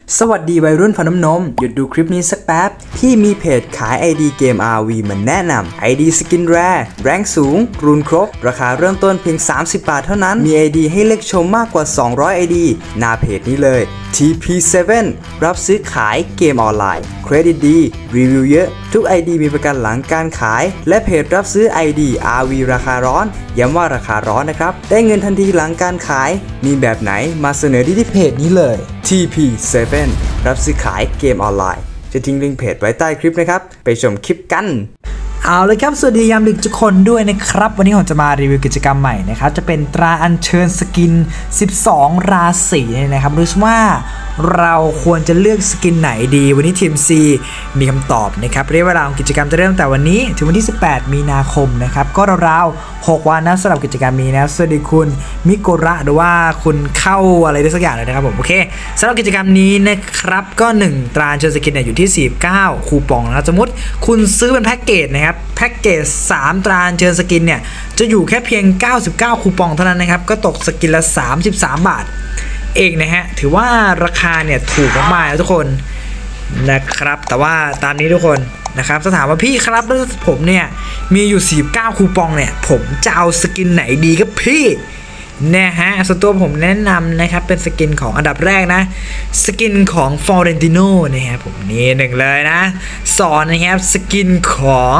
สวัสดีวัยรุ่นฟันน้ำนมหยุดดูคลิปนี้สักแป๊บพี่มีเพจขาย ID เกม RV มาแนะนำ ID สกินแรร์แรงสูงรูนครบราคาเริ่มต้นเพียง30 บาทเท่านั้นมี ID ให้เลือกชมมากกว่า200 ID หน้าเพจนี้เลย TP7 รับซื้อขายเกมออนไลน์เครดิตดีรีวิวเยอะทุก ID มีประกันหลังการขายและเพจรับซื้อ ID RV ราคาร้อนย้ำว่าราคาร้อนนะครับได้เงินทันทีหลังการขายมีแบบไหนมาเสนอที่เพจนี้เลย TP7 รับซื้อขายเกมออนไลน์จะทิ้งลิงก์เพจไว้ใต้คลิปนะครับไปชมคลิปกันเอาเลยครับสวัสดียามดึกทุกคนด้วยนะครับวันนี้ผมจะมารีวิวกิจกรรมใหม่นะครับจะเป็นตราอัญเชิญสกิน12ราศีนะครับรู้ว่าเราควรจะเลือกสกินไหนดีวันนี้ทีม C มีคำตอบนะครับระยะเวลาของกิจกรรมจะเริ่มแต่วันนี้ถึงวันที่18มีนาคมนะครับก็ราวๆ6วันนะสำหรับกิจกรรมนี้นะสวัสดีคุณมิโกระหรือว่าคุณเข้าอะไรได้สักอย่างเลยนะครับผมโอเคสำหรับกิจกรรมนี้นะครับก็1ตราอัญเชิญสกินเนี่ยอยู่ที่49คูปองนะสมมติคุณซื้อเป็นแพ็กเกจนะครับแพ็กเกจ3ตราอัญเชิญสกินเนี่ยจะอยู่แค่เพียง99คูปองเท่านั้นนะครับก็ตกสกินละ33 บาทเองนะฮะถือว่าราคาเนี่ยถูกมากๆทุกคนนะครับแต่ว่าตามนี้ทุกคนนะครับถ้าถามว่าพี่ครับแล้วผมเนี่ยมีอยู่49คูปองเนี่ยผมจะเอาสกินไหนดีครับพี่นะฮะส่วนตัวผมแนะนำนะครับเป็นสกินของอันดับแรกนะสกินของฟอเรนติโน่นะครับผมนี่หนึ่งเลยนะ2นะครับสกินของ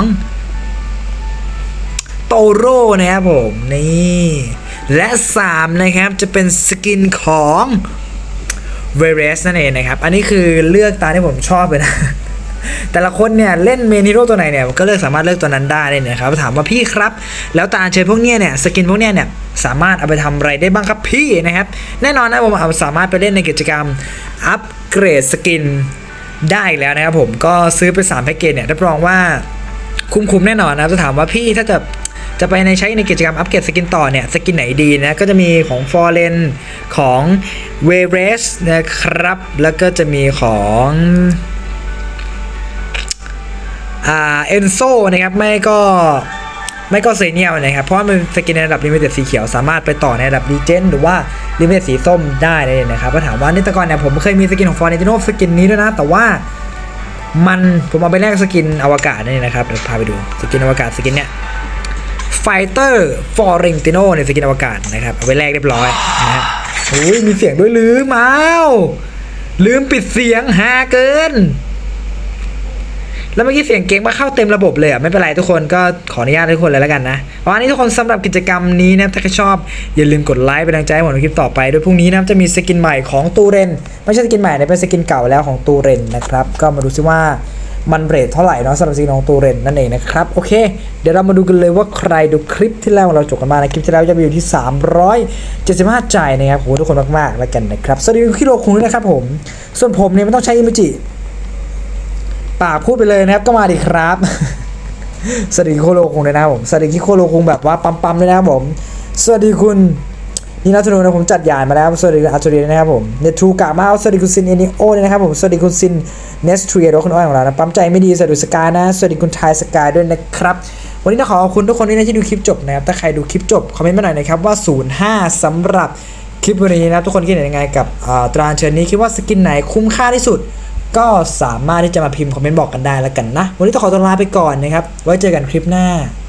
โตโร่นะครับผมนี่และ3นะครับจะเป็นสกินของเวเรสนั่นเองนะครับอันนี้คือเลือกตามที่ผมชอบเลยนะแต่ละคนเนี่ยเล่นเมนิโร่ตัวไหนเนี่ยก็เลือกสามารถเลือกตัวนั้นได้เลยนะครับถามว่าพี่ครับแล้วตาเชิญพวกเนี้ยเนี่ยสกินพวกเนี้ยเนี่ยสามารถเอาไปทำอะไรได้บ้างครับพี่นะครับแน่นอนนะผมสามารถไปเล่นในกิจกรรมอัปเกรดสกินได้แล้วนะครับผมก็ซื้อไป3แพ็กเกจเนี่ยรับรองว่าคุ้มแน่นอนนะจะถามว่าพี่ถ้าจะไปใช้ในกิจกรรมอัปเกรดสกินต่อเนี่ยสกินไหนดีนะก็จะมีของฟอร์เรนของเวเรสนะครับแล้วก็จะมีของเอนโซนะครับไม่ก็เซเนียลนะครับเพราะว่ามันสกินในระดับลิมิเต็ดสีเขียวสามารถไปต่อในระดับดีเจนหรือว่าลิมิเต็ดสีส้มได้เลยนะครับก็ถามว่านี่แต่ก่อนเนี่ยผมเคยมีสกินของฟอร์เรนติโนสกินนี้ด้วยนะแต่ว่าผมเอาไปแลกสกินอวกาศนี่นะครับเดี๋ยวพาไปดูสกินอวกาศสกินเนี่ยไฟเตอร์ฟอร์เรนติโนในสกินอวกาศนะครับเอาไปแลกเรียบร้อยนะฮะโอ้ยมีเสียงด้วยลืมปิดเสียงฮาเกินแล้วเมื่อกี้เสียงเก่งมาเข้าเต็มระบบเลยอ่ะไม่เป็นไรทุกคนก็ขออนุญาตทุกคนเลยแล้วกันนะวันนี้ทุกคนสำหรับกิจกรรมนี้นะถ้าใครชอบอย่าลืมกดไลค์เป็นกำลังใจให้ผมในคลิปต่อไปโดยพรุ่งนี้นะจะมีสกินใหม่ของตูเรนไม่ใช่สกินใหม่นะเป็นสกินเก่าแล้วของตูเรนนะครับก็มาดูซิว่ามันเรทเท่าไหร่เนาะสำหรับสกินของตูเรนนั่นเองนะครับโอเคเดี๋ยวเรามาดูกันเลยว่าใครดูคลิปที่แล้วเราจบกันมาในคลิปที่แล้วจะมีอยู่ที่375ใจนะครับโหทุกคนมากๆแล้วกันนะครับสวัสดีคิโรคุงนะครับผมส่วนผมเนี่ยไม่ต้องใช้อิโมจิปากพูดไปเลยนะครับก็มาดิครับสวัสดีโคโรคุงเลยนะครับผมสวัสดีคิโคโรคุงแบบว่าปั๊มๆเลยนะครับผมสวัสดีคุณนี่นัทนุนะผมจัดยานมาแล้วสวัสดีคุณอาร์ตูเรียนะครับผมเนทูกามาสวัสดีคุณซินเอนิโอนะครับผมสวัสดีคุณซินเนสทรีโดคุณอ้อยของเรานะปั๊มใจไม่ดีสวัสดีสกายนะสวัสดีคุณไทยสกายด้วยนะครับวันนี้ขอขอบคุณทุกคนที่ดูคลิปจบนะครับถ้าใครดูคลิปจบคอมเมนต์มาหน่อยนะครับว่า05สำหรับคลิปวันนี้นะทุกคนคิดยังไงกับตราเชิญนี้คิดว่าสกินไหนคุ้มค่าที่สุดก็สามารถที่จะมาพิมพ์คอมเมนต์บอกกันได้แล้วกันนะวันนี้ต้องขอตัวลาไปก่อนนะครับไว้เจอกันคลิปหน้า